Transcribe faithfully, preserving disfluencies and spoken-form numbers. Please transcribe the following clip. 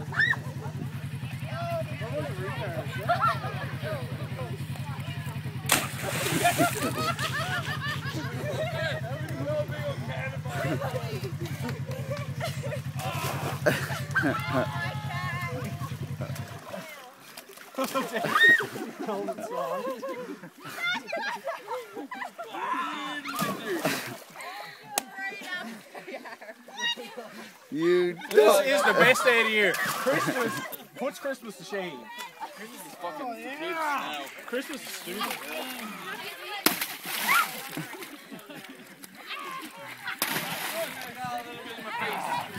You this is the best day of the year. Christmas puts Christmas to shame. Christmas is fucking oh, yeah. kids now. Christmas is stupid. Yeah.